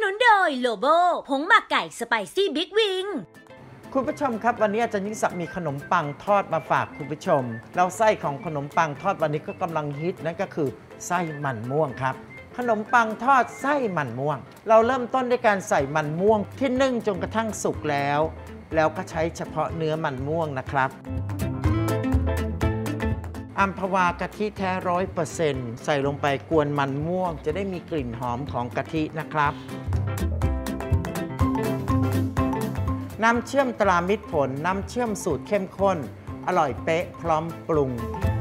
นุนโดยโลโบผงหมักไก่สไปซี่บิ๊กวิงคุณผู้ชมครับวันนี้อาจารย์ยิ่งศักดิ์มีขนมปังทอดมาฝากคุณผู้ชมแล้วไส้ของขนมปังทอดวันนี้ก็กำลังฮิตนั่นก็คือไส้มันม่วงครับขนมปังทอดไส้มันม่วงเราเริ่มต้นด้วยการใส่มันม่วงที่นึ่งจนกระทั่งสุกแล้วก็ใช้เฉพาะเนื้อมันม่วงนะครับอัมพวากะทิแท้100%ใส่ลงไปกวนมันม่วงจะได้มีกลิ่นหอมของกะทินะครับน้ำเชื่อมตรามิตรผลน้ำเชื่อมสูตรเข้มข้นอร่อยเป๊ะพร้อมปรุง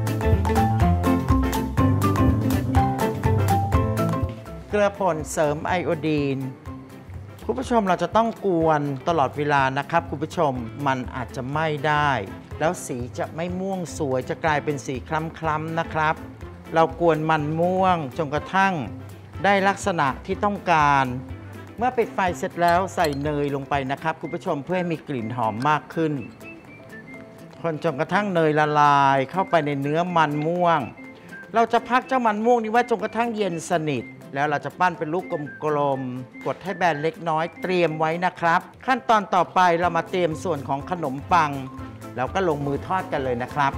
เกลือป่นเสริมไอโอดีนคุณผู้ชมเราจะต้องกวนตลอดเวลานะครับคุณผู้ชมมันอาจจะไหม้ได้แล้วสีจะไม่ม่วงสวยจะกลายเป็นสีคล้ำๆนะครับเรากวนมันม่วงจนกระทั่งได้ลักษณะที่ต้องการเมื่อปิดไฟเสร็จแล้วใส่เนยลงไปนะครับคุณผู้ชมเพื่อให้มีกลิ่นหอมมากขึ้นคนจนกระทั่งเนยละลายเข้าไปในเนื้อมันม่วงเราจะพักเจ้ามันม่วงนี้ไว้จนกระทั่งเย็นสนิทแล้วเราจะปั้นเป็นลูกกลมๆกดให้แบนเล็กน้อยเตรียมไว้นะครับขั้นตอนต่อไปเรามาเตรียมส่วนของขนมปังแล้วก็ลงมือทอดกันเลยนะครับ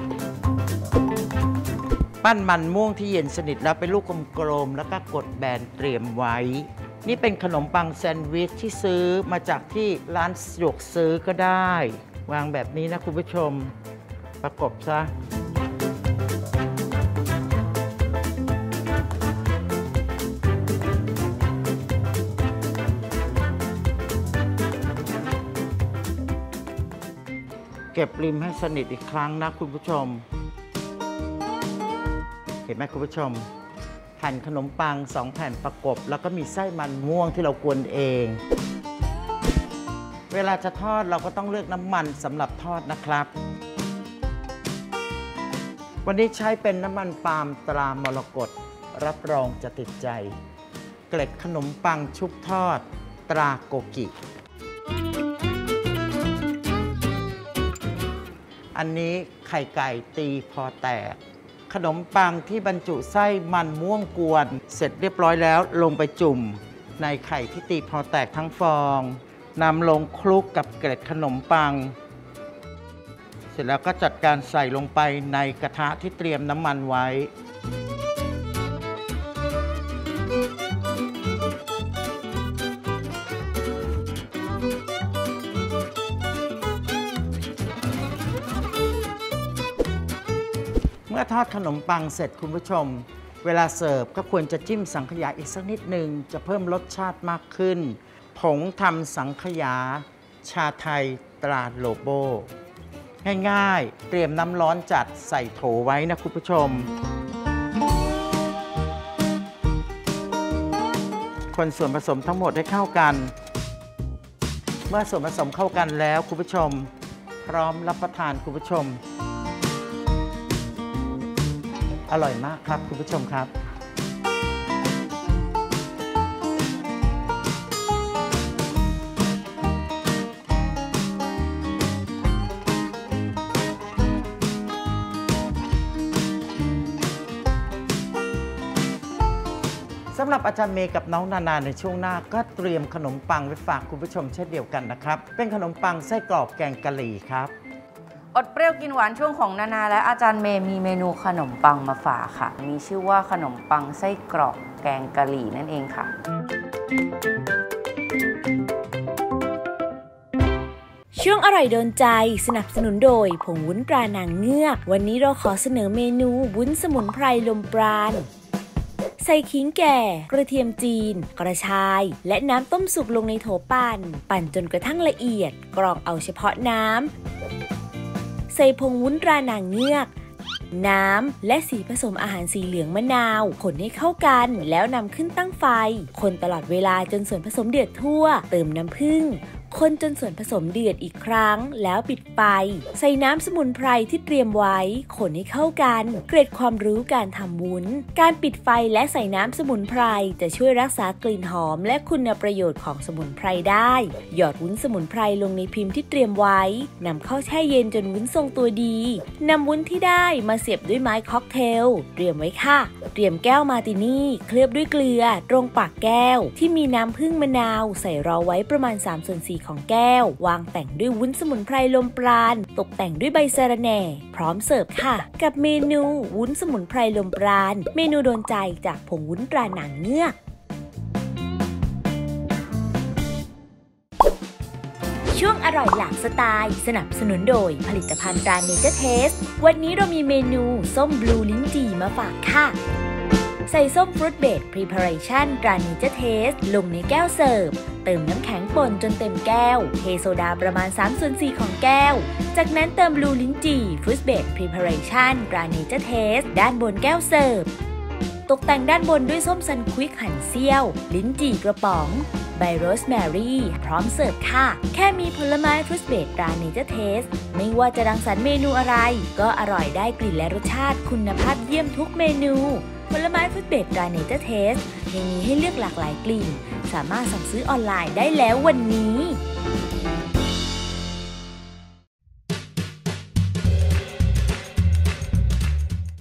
ปั้นมันม่วงที่เย็นสนิทแล้วเป็นลูกกลมๆแล้วก็กดแบนเตรียมไว้นี่เป็นขนมปังแซนด์วิชที่ซื้อมาจากที่ร้านสะดวกซื้อก็ได้วางแบบนี้นะคุณผู้ชมประกบซะเก็บริมให้สนิทอีกครั้งนะคุณผู้ชมเห็นไหมคุณผู้ชมแผ่นขนมปัง2แผ่นประกบแล้วก็มีไส้มันม่วงที่เรากวนเองเวลาจะทอดเราก็ต้องเลือกน้ำมันสำหรับทอดนะครับวันนี้ใช้เป็นน้ำมันปาล์มตรามรกตรับรองจะติดใจเกล็ดขนมปังชุบทอดตราโกกิอันนี้ไข่ไก่ตีพอแตกขนมปังที่บรรจุไส้มันม่วงกวนเสร็จเรียบร้อยแล้วลงไปจุ่มในไข่ที่ตีพอแตกทั้งฟองนำลงคลุกกับเกล็ดขนมปังเสร็จแล้วก็จัดการใส่ลงไปในกระทะที่เตรียมน้ำมันไว้เมื่อทอดขนมปังเสร็จคุณผู้ชมเวลาเสิร์ฟก็ควรจะจิ้มสังขยาอีกสักนิดหนึ่งจะเพิ่มรสชาติมากขึ้นผงทำสังขยาชาไทยตราโลโบง่ายๆเตรียมน้ำร้อนจัดใส่โถไว้นะคุณผู้ชมคนส่วนผสมทั้งหมดให้เข้ากันเมื่อส่วนผสมเข้ากันแล้วคุณผู้ชมพร้อมรับประทานคุณผู้ชมอร่อยมากครับคุณผู้ชมครับสำหรับอาจารย์เมย์กับน้องนานาในช่วงหน้าก็เตรียมขนมปังไว้ฝากคุณผู้ชมเช่นเดียวกันนะครับเป็นขนมปังไส้กรอกแกงกะหรี่ครับอดเปรี้ยวกินหวานช่วงของนานาและอาจารย์เมย์มีเมนูขนมปังมาฝากค่ะมีชื่อว่าขนมปังไส้กรอกแกงกะหรี่นั่นเองค่ะช่วงอร่อยโดนใจสนับสนุนโดยผงวุ้นปลานางเงือกวันนี้เราขอเสนอเมนูวุ้นสมุนไพรลมปราณใส่ขิงแก่กระเทียมจีนกระชายและน้ำต้มสุกลงในโถปั่นจนกระทั่งละเอียดกรองเอาเฉพาะน้ำใส่ผงวุ้นตรานางเงือกน้ำและสีผสมอาหารสีเหลืองมะนาวคนให้เข้ากันแล้วนำขึ้นตั้งไฟคนตลอดเวลาจนส่วนผสมเดือดทั่วเติมน้ำผึ้งคนจนส่วนผสมเดือดอีกครั้งแล้วปิดไฟใส่น้ำสมุนไพรที่เตรียมไว้คนให้เข้ากันเกร็ดความรู้การทำวุ้นการปิดไฟและใส่น้ำสมุนไพรจะช่วยรักษากลิ่นหอมและคุณประโยชน์ของสมุนไพรได้หยอดวุ้นสมุนไพรลงในพิมพ์ที่เตรียมไว้นำเข้าแช่เย็นจนวุ้นทรงตัวดีนำวุ้นที่ได้มาเสียบด้วยไม้ค็อกเทลเตรียมไว้ค่ะเตรียมแก้วมาร์ตินี่เคลือบด้วยเกลือตรงปากแก้วที่มีน้ำผึ้งมะนาวใส่รอไว้ประมาณ3/4ของแก้ววางแต่งด้วยวุ้นสมุนไพรลมปราณตกแต่งด้วยใบสะระแหน่พร้อมเสิร์ฟค่ะกับเมนูวุ้นสมุนไพรลมปราณเมนูโดนใจจากผงวุ้นตราหนังเงือกช่วงอร่อยหลากสไตล์สนับสนุนโดยผลิตภัณฑ์ตราเนเจอร์เทสวันนี้เรามีเมนูส้มบลูลิ้นจี่มาฝากค่ะใส่ส้มฟรุตเบสพรีพาเรชั่นตราเนเจอร์เทสลงในแก้วเสิร์ฟเติมน้ำแข็งป่นจนเต็มแก้วเทโซดาประมาณ3/4ของแก้วจากนั้นเติมบลูลิ้นจี่ฟรุตเบสพรีพาเรชั่นตราเนเจอร์เทสด้านบนแก้วเสิร์ฟตกแต่งด้านบนด้วยส้มซันควิกหั่นเสี้ยวลิ้นจี่กระป๋องใบโรสแมรี่พร้อมเสิร์ฟค่ะแค่มีผลไม้ฟรุตเบสตราเนเจอร์เทสไม่ว่าจะรังสรรค์เมนูอะไรก็อร่อยได้กลิ่นและรสชาติคุณภาพเยี่ยมทุกเมนูผลไม้ฟรุตเบสตราเนเจอร์เทสยังมีให้เลือกหลากหลายกลิ่นสามารถสั่งซื้อออนไลน์ได้แล้ววันนี้